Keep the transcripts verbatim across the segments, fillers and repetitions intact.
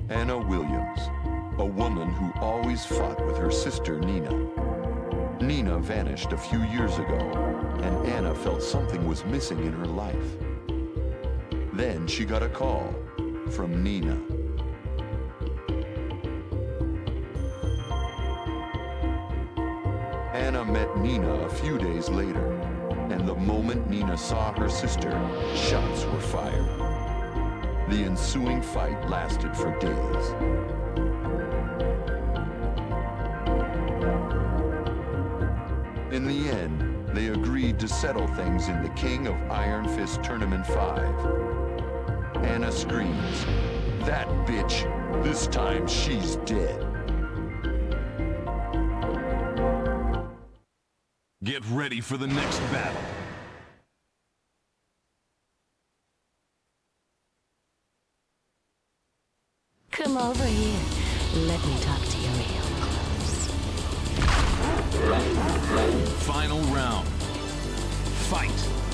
Anna Williams, a woman who always fought with her sister Nina. Nina vanished a few years ago, and Anna felt something was missing in her life. Then she got a call from Nina. Anna met Nina a few days later, and the moment Nina saw her sister, shots were fired. The ensuing fight lasted for days. In the end, they agreed to settle things in the King of Iron Fist Tournament five. Anna screams, "That bitch! This time she's dead." Get ready for the next battle. Come over here. Let me talk to you real close. Final round. Fight.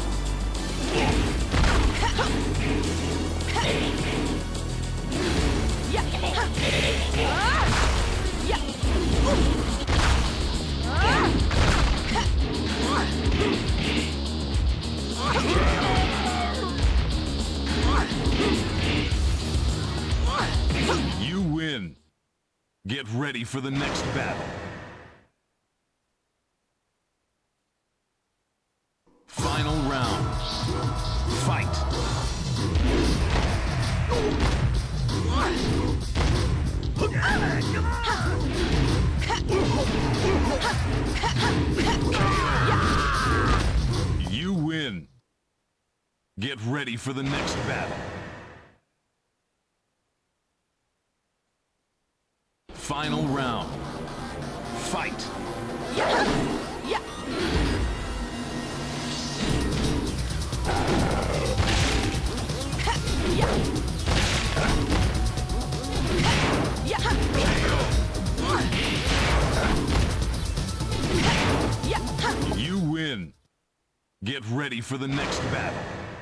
You win. Get ready for the next battle. Final round. Fight. You win. Get ready for the next battle. Final round. Fight. You win. Get ready for the next battle.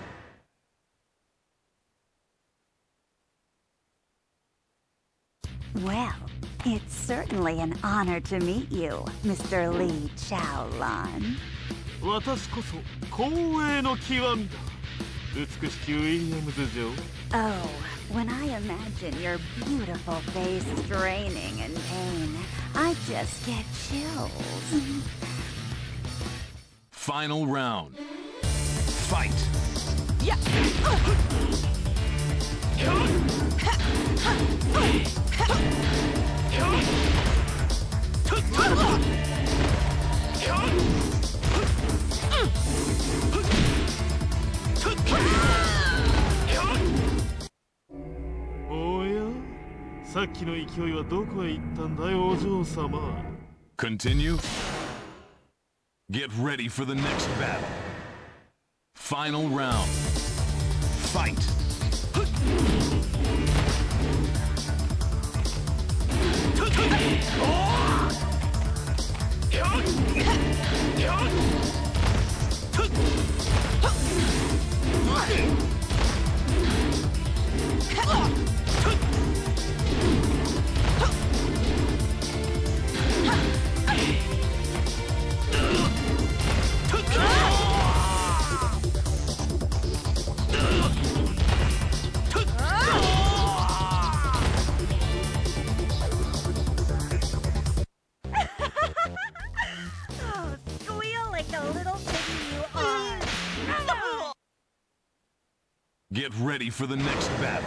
Well, it's certainly an honor to meet you, Mister Lee Chaolan. 私こそ光栄の極みだ。美しきウィリアムズ女王。 Oh, when I imagine your beautiful face straining in pain, I just get chills. Final round. Fight. おや、さっきの勢いはどこへ行ったんだい、お嬢様。 Continue. Get ready for the next battle. Final round. Fight. Oh, squeal like the little piggy you are. Get ready for the next battle.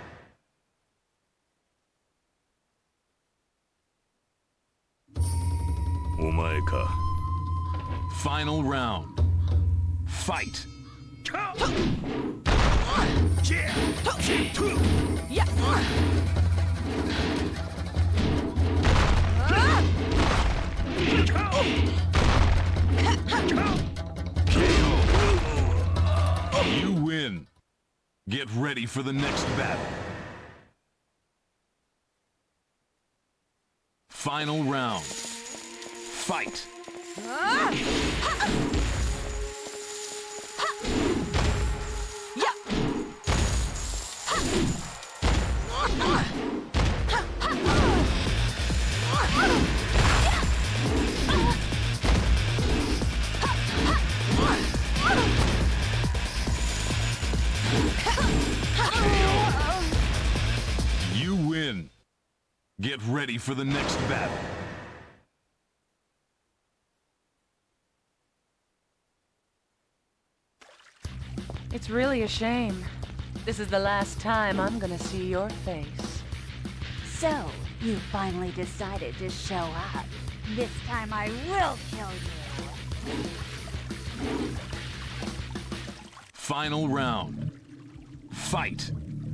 Omae. Final round. Fight. You win. Get ready for the next battle. Final round. Fight. Get ready for the next battle. It's really a shame. This is the last time I'm gonna see your face. So, you finally decided to show up. This time I will kill you. Final round. Fight.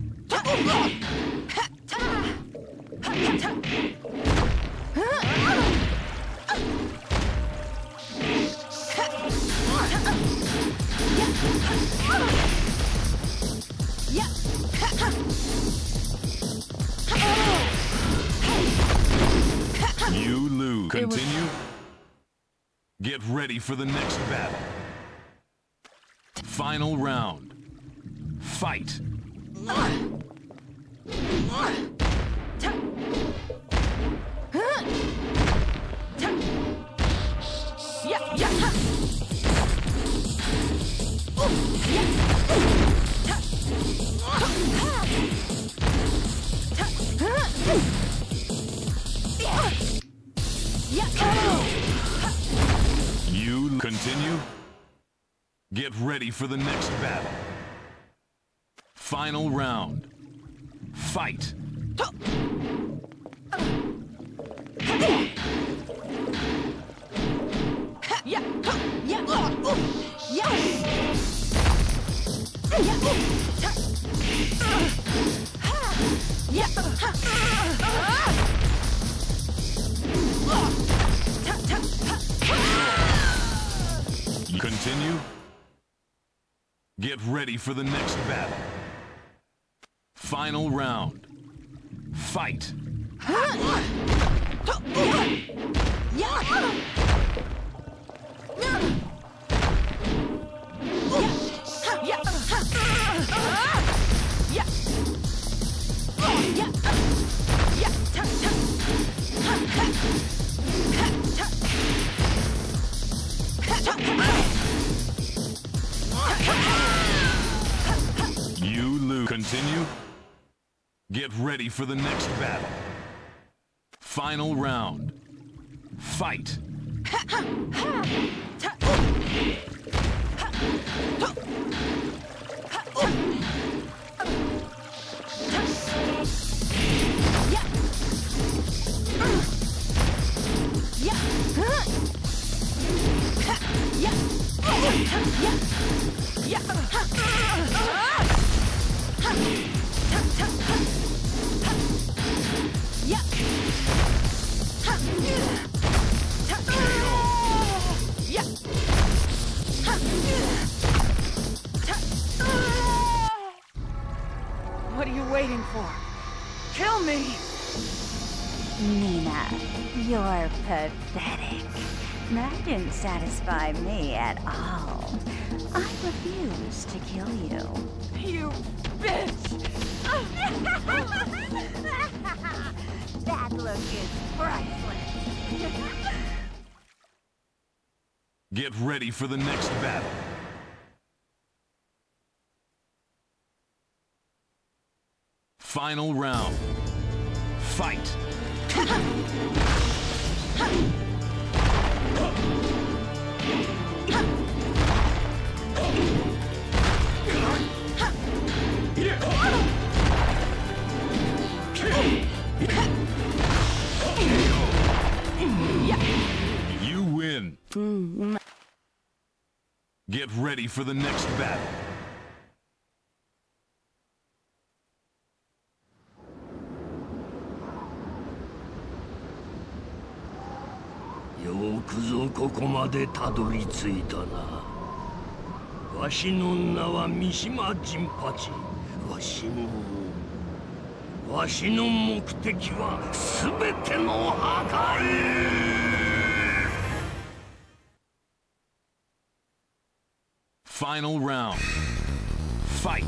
You lose. Continue. Get ready for the next battle. Final round. Fight. You continue. Get ready for the next battle. Final round. Fight. Continue. Get ready for the next battle. Final round. Fight. You lose. Continue. Get ready for the next battle. Final round. Fight. What are you waiting for? Kill me! Nina, you're pathetic. That didn't satisfy me at all. I refuse to kill you. You bitch! That look is priceless. Get ready for the next battle. Final round. Fight. You win. Get ready for the next battle. よくぞここまでたどり着いたな。わしの名は三島陣八。わしのわしの目的は全ての破壊。 Final round. Fight.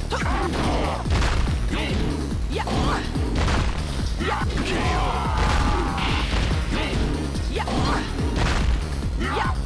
Yeah. Yeah. Yeah.